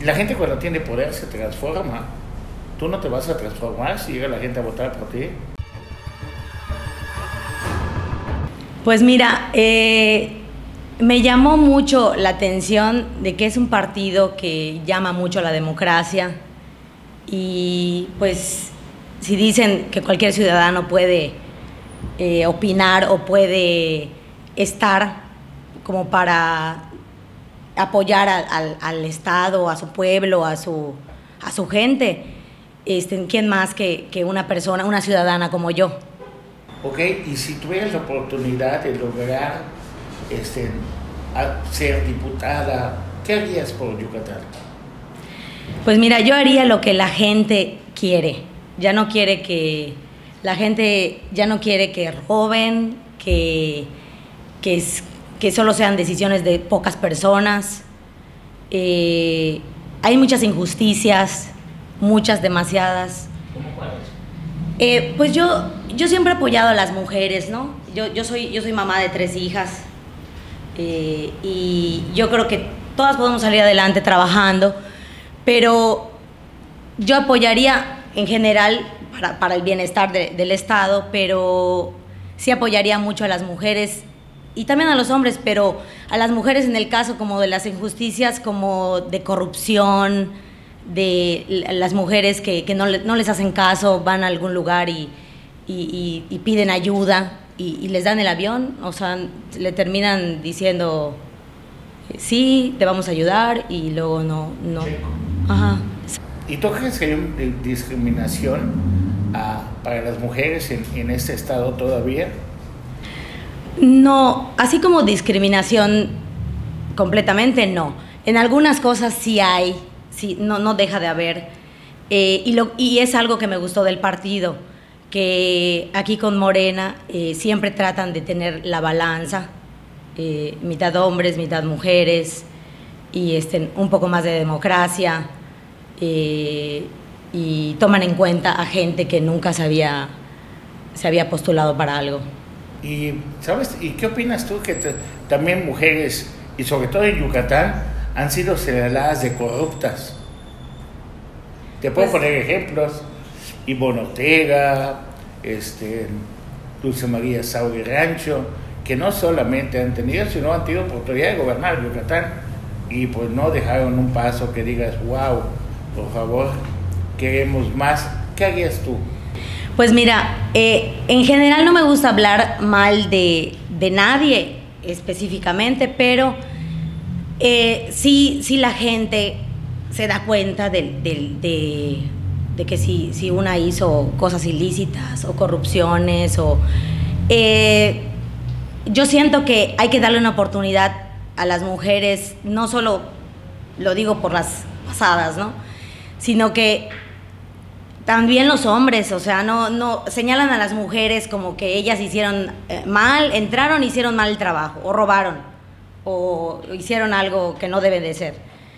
La gente cuando tiene poder se transforma. Tú no te vas a transformar si llega la gente a votar por ti. Pues mira, me llamó mucho la atención de que es un partido que llama mucho a la democracia y pues si dicen que cualquier ciudadano puede opinar o puede estar como para apoyar al Estado, a su pueblo, a su gente, ¿quién más que una persona, una ciudadana como yo? Ok, y si tuvieras la oportunidad de lograr ser diputada, ¿qué harías por Yucatán? Pues mira, yo haría lo que la gente quiere. Ya no quiere que la gente, ya no quiere que roben, que solo sean decisiones de pocas personas. Hay muchas injusticias, muchas, demasiadas. ¿Cómo cuáles? Pues yo siempre he apoyado a las mujeres, ¿no? Yo soy mamá de 3 hijas y yo creo que todas podemos salir adelante trabajando, pero yo apoyaría en general para el bienestar del Estado, pero sí apoyaría mucho a las mujeres y también a los hombres, pero a las mujeres en el caso como de las injusticias, como de corrupción, de las mujeres que no les hacen caso, van a algún lugar y piden ayuda y les dan el avión, o sea, le terminan diciendo sí, te vamos a ayudar y luego no. Ajá. ¿Y tú crees que hay una discriminación para las mujeres en este estado todavía? No, así como discriminación completamente no. En algunas cosas sí hay, sí, no deja de haber. Y es algo que me gustó del partido, que aquí con Morena siempre tratan de tener la balanza, mitad hombres, mitad mujeres, y un poco más de democracia, y toman en cuenta a gente que nunca se había postulado para algo. Y, ¿sabes? ¿Y qué opinas tú que también mujeres, y sobre todo en Yucatán, han sido señaladas de corruptas? Te puedo poner ejemplos: Ivonne Ortega, Dulce María Sauri Rancho, que no solamente han tenido, sino han tenido oportunidad de gobernar Yucatán y pues no dejaron un paso que digas, wow, por favor, queremos más. ¿Qué harías tú? Pues mira, en general no me gusta hablar mal de nadie específicamente, pero sí la gente se da cuenta de que si una hizo cosas ilícitas o corrupciones yo siento que hay que darle una oportunidad a las mujeres, no solo lo digo por las pasadas, ¿no? Sino que también los hombres, o sea, no señalan a las mujeres como que ellas hicieron mal, entraron, hicieron mal el trabajo, o robaron, o hicieron algo que no debe de ser.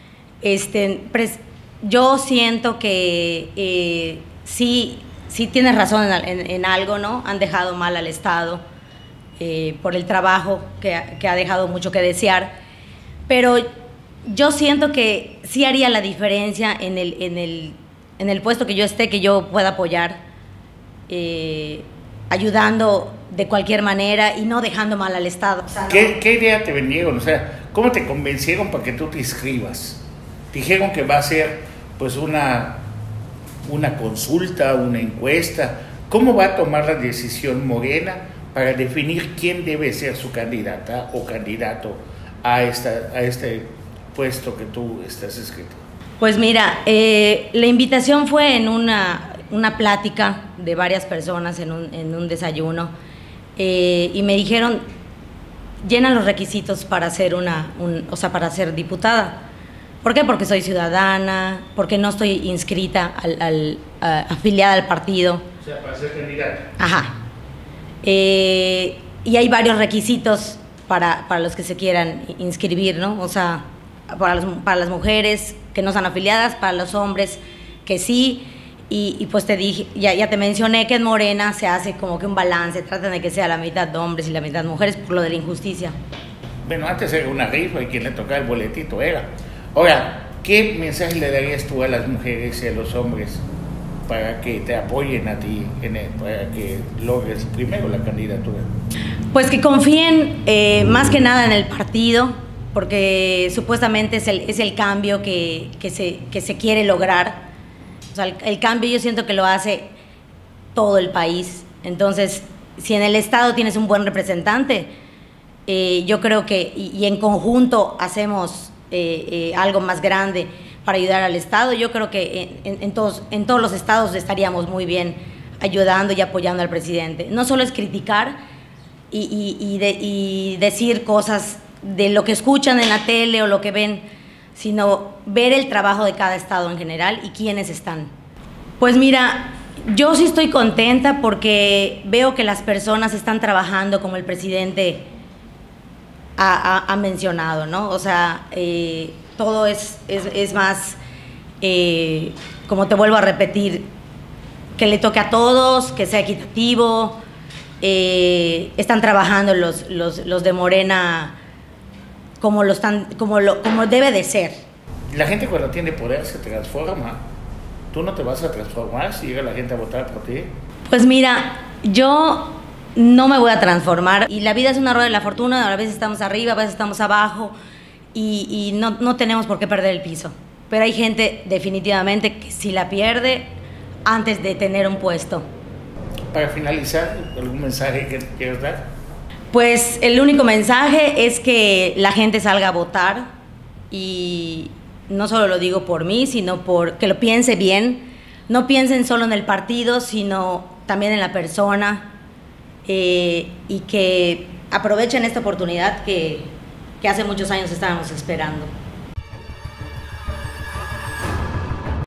Yo siento que sí tienes razón en algo, ¿no? Han dejado mal al Estado por el trabajo que ha dejado mucho que desear, pero yo siento que sí haría la diferencia en el puesto que yo esté, que yo pueda apoyar, ayudando de cualquier manera y no dejando mal al Estado. O sea, ¿Qué idea te vendieron? O sea, ¿cómo te convencieron para que tú te inscribas? Dijeron que va a ser pues una consulta, una encuesta. ¿Cómo va a tomar la decisión Morena para definir quién debe ser su candidata o candidato a este puesto que tú estás inscrito? Pues mira, la invitación fue en una plática de varias personas en un desayuno, y me dijeron, llena los requisitos para ser para ser diputada. ¿Por qué? Porque soy ciudadana, porque no estoy inscrita afiliada al partido. O sea, para ser candidata. Ajá. Y hay varios requisitos para los que se quieran inscribir, ¿no? O sea, para las mujeres que no están afiliadas, para los hombres que sí, y pues te dije, ya te mencioné que en Morena se hace como que un balance, tratan de que sea la mitad de hombres y la mitad de mujeres por lo de la injusticia. Bueno, antes era una rifa y quien le tocaba el boletito era. Ahora, ¿qué mensaje le darías tú a las mujeres y a los hombres para que te apoyen a ti, para que logres primero la candidatura? Pues que confíen más que nada en el partido, porque supuestamente es el cambio que se quiere lograr. O sea, el cambio yo siento que lo hace todo el país. Entonces, si en el Estado tienes un buen representante, yo creo que, y en conjunto hacemos algo más grande para ayudar al Estado, yo creo que en todos los estados estaríamos muy bien ayudando y apoyando al presidente. No solo es criticar y decir cosas de lo que escuchan en la tele o lo que ven, sino ver el trabajo de cada estado en general y quiénes están. Pues mira, yo sí estoy contenta porque veo que las personas están trabajando como el presidente ha mencionado, ¿no? O sea, todo es más, como te vuelvo a repetir, que le toque a todos, que sea equitativo. Están trabajando los de Morena como debe de ser. La gente cuando tiene poder se transforma. ¿Tú no te vas a transformar si llega la gente a votar por ti? Pues mira, yo no me voy a transformar, y la vida es una rueda de la fortuna, a veces estamos arriba, a veces estamos abajo, y no tenemos por qué perder el piso. Pero hay gente definitivamente que sí la pierde antes de tener un puesto. Para finalizar, ¿algún mensaje que quieras dar? Pues el único mensaje es que la gente salga a votar, y no solo lo digo por mí, sino por que lo piense bien. No piensen solo en el partido, sino también en la persona, y que aprovechen esta oportunidad que hace muchos años estábamos esperando.